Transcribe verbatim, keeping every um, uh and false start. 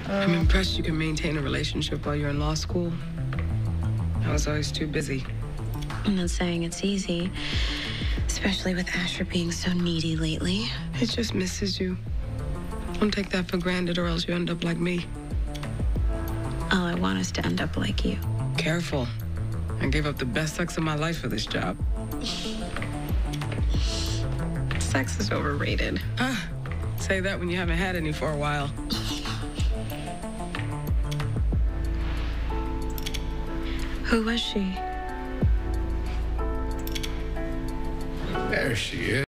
I'm impressed you can maintain a relationship while you're in law school. I was always too busy. I'm not saying it's easy, especially with Asher being so needy lately. He just misses you. Don't take that for granted or else you end up like me. Oh, I want us to end up like you. Careful. I gave up the best sex of my life for this job. Sex is overrated. Ah, say that when you haven't had any for a while. Who was she? There she is.